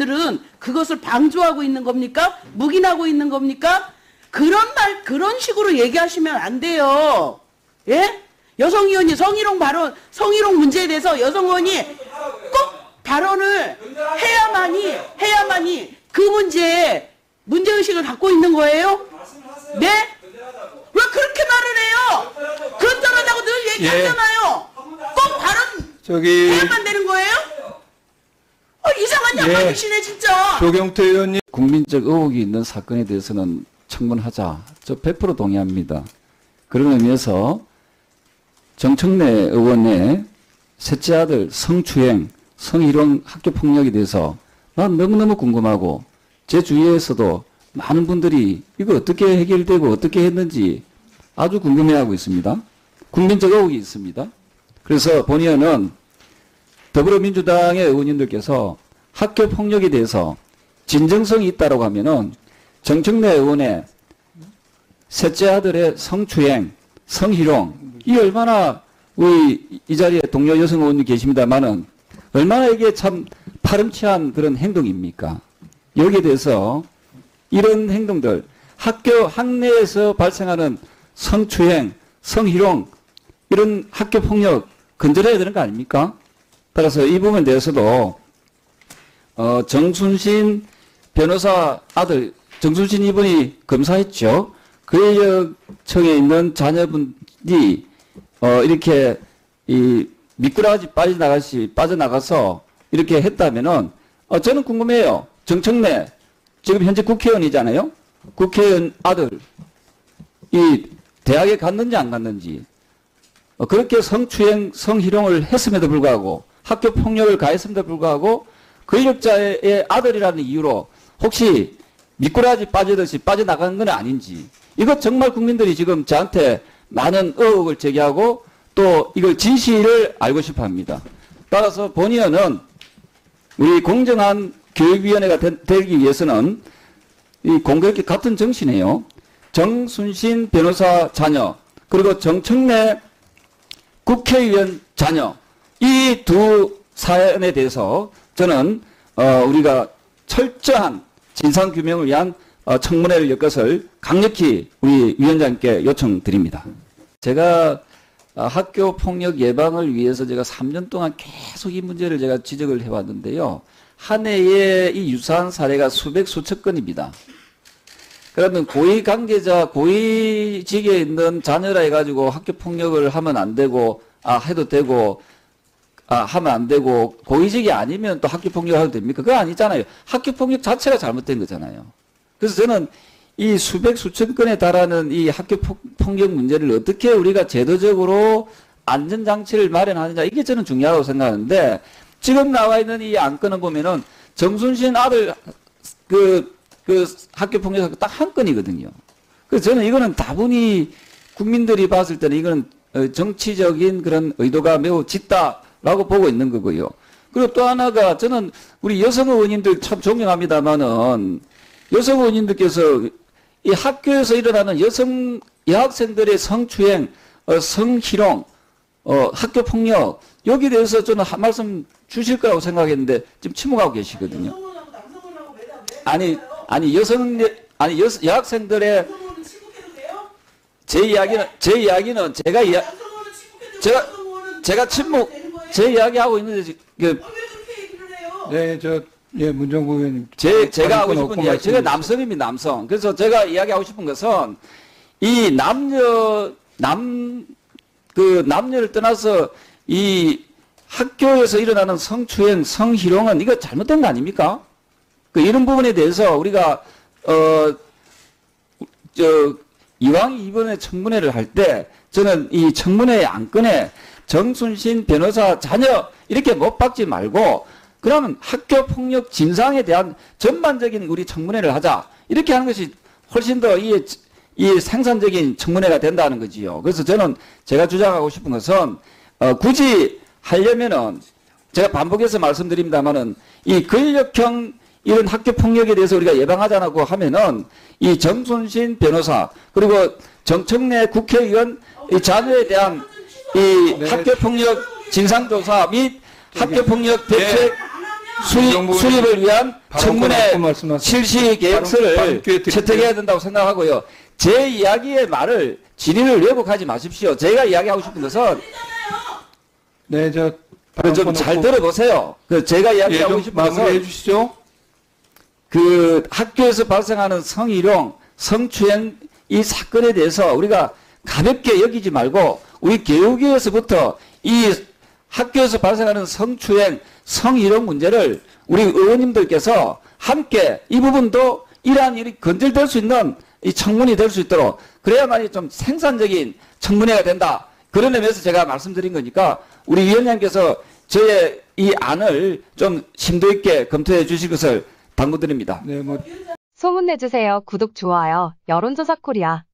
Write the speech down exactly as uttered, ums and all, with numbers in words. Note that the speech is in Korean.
의원들은 그것을 방조하고 있는 겁니까? 묵인하고 있는 겁니까? 그런 말, 그런 식으로 얘기하시면 안 돼요. 예? 여성의원이 성희롱 발언, 성희롱 문제에 대해서 여성의원이 꼭 발언을 해야만이, 해야만이 그 문제에 문제의식을 갖고 있는 거예요? 네? 왜 그렇게 말을 해요? 그렇다고 늘 얘기하잖아요. 꼭 발언 저기 해야만 되는 거예요? 어, 이상한 양반이시네 예, 진짜. 조경태 의원님. 국민적 의혹이 있는 사건에 대해서는 청문하자. 저 백 퍼센트 동의합니다. 그런 의미에서 정청래 의원의 셋째 아들 성추행, 성희롱 학교폭력에 대해서 난 너무너무 궁금하고 제 주위에서도 많은 분들이 이거 어떻게 해결되고 어떻게 했는지 아주 궁금해하고 있습니다. 국민적 의혹이 있습니다. 그래서 본의원은 더불어민주당의 의원님들께서 학교폭력에 대해서 진정성이 있다고 하면은 정청래 의원의 셋째 아들의 성추행, 성희롱, 이 얼마나 우리 이 자리에 동료 여성 의원님 계십니다만은 얼마나 이게 참 파렴치한 그런 행동입니까? 여기에 대해서 이런 행동들, 학교 학내에서 발생하는 성추행, 성희롱, 이런 학교폭력 건드려야 되는 거 아닙니까? 따라서 이 부분에 대해서도 어, 정순신 변호사 아들, 정순신 이분이 검사했죠. 근력청에 있는 자녀분이 어, 이렇게 이 미꾸라지 빠져나가시 빠져나가서 이렇게 했다면은 어, 저는 궁금해요. 정청래 지금 현재 국회의원이잖아요. 국회의원 아들 이 대학에 갔는지 안 갔는지 어, 그렇게 성추행, 성희롱을 했음에도 불구하고 학교 폭력을 가했음에도 불구하고 권력자의 아들이라는 이유로 혹시 미꾸라지 빠지듯이 빠져나간 건 아닌지, 이것 정말 국민들이 지금 저한테 많은 의혹을 제기하고 또 이걸 진실을 알고 싶어 합니다. 따라서 본의원은 우리 공정한 교육위원회가 되, 되기 위해서는 이 공교롭게 같은 정신이에요. 정순신 변호사 자녀 그리고 정청래 국회의원 자녀, 이 두 사연에 대해서 저는 어, 우리가 철저한 진상규명을 위한 어, 청문회를 열 것을 강력히 우리 위원장님께 요청드립니다. 제가 어, 학교 폭력 예방을 위해서 제가 삼 년 동안 계속 이 문제를 제가 지적을 해왔는데요. 한 해에 이 유사한 사례가 수백 수천 건입니다. 그러면 고위 관계자, 고위직에 있는 자녀라 해가지고 학교 폭력을 하면 안 되고, 아, 해도 되고, 아, 하면 안 되고, 고위직이 아니면 또 학교 폭력을 해도 됩니까? 그거 아니잖아요. 학교 폭력 자체가 잘못된 거잖아요. 그래서 저는 이 수백 수천 건에 달하는 이 학교 폭력 문제를 어떻게 우리가 제도적으로 안전장치를 마련하느냐, 이게 저는 중요하다고 생각하는데, 지금 나와 있는 이 안건을 보면은 정순신 아들 그, 그 학교 폭력 딱 한 건이거든요. 그래서 저는 이거는 다분히 국민들이 봤을 때는 이거는 정치적인 그런 의도가 매우 짙다라고 보고 있는 거고요. 그리고 또 하나가 저는 우리 여성 의원님들 참 존경합니다만은 여성 의원님들께서 이 학교에서 일어나는 여성 여학생들의 성추행, 어, 성희롱, 어, 학교 폭력 여기에 대해서 저는 한 말씀 주실 거라고 생각했는데 지금 침묵하고 계시거든요. 아니 아니 여성 아니 여, 여학생들의 제 이야기는 제 이야기는 제가 이야 제가 제가 침묵 제 이야기하고 있는데 그 네, 저 예, 문정국 의원님. 제 제가 하고 싶은 이야기, 제가 남성입니다, 남성. 그래서 제가 이야기하고 싶은 것은 이 남녀 남 그 남녀를 떠나서 이 학교에서 일어나는 성추행, 성희롱은 이거 잘못된 거 아닙니까? 그 이런 부분에 대해서 우리가 어 저 이왕 이번에 청문회를 할 때 저는 이 청문회 안건에 정순신 변호사 자녀 이렇게 못 박지 말고 그러면 학교 폭력 진상에 대한 전반적인 우리 청문회를 하자, 이렇게 하는 것이 훨씬 더 이 이 생산적인 청문회가 된다는 거지요. 그래서 저는 제가 주장하고 싶은 것은 어, 굳이 하려면은 제가 반복해서 말씀드립니다만은 이 권력형 이런 학교 폭력에 대해서 우리가 예방하자고 하면은 이 정순신 변호사 그리고 정청래 국회의원 이 자녀에 대한 이 네. 학교 폭력 진상조사 및 학교 폭력 대책 수립, 문정부 수립을 위한 바로 청문회 끊고 말씀하세요. 실시 바로- 바로 계획서를 기회 드릴게요. 채택해야 된다고 생각하고요. 제 이야기의 말을 진위를 왜곡하지 마십시오. 제가 이야기하고 싶은 것은 네, 저 좀 잘 들어보세요. 그 제가 예, 이야기하고 좀 싶은 마무리해 것은 주시죠. 그 학교에서 발생하는 성희롱, 성추행 이 사건에 대해서 우리가 가볍게 여기지 말고 우리 교육위에서부터 이 학교에서 발생하는 성추행, 성희롱 문제를 우리 의원님들께서 함께 이 부분도 이러한 일이 건절될 수 있는 이 청문이 될 수 있도록 그래야만이 좀 생산적인 청문회가 된다. 그런 의미에서 제가 말씀드린 거니까 우리 위원장께서 저의 이 안을 좀 심도 있게 검토해 주실 것을 당부드립니다. 네, 뭐 소문내주세요. 구독, 좋아요. 여론조사 코리아.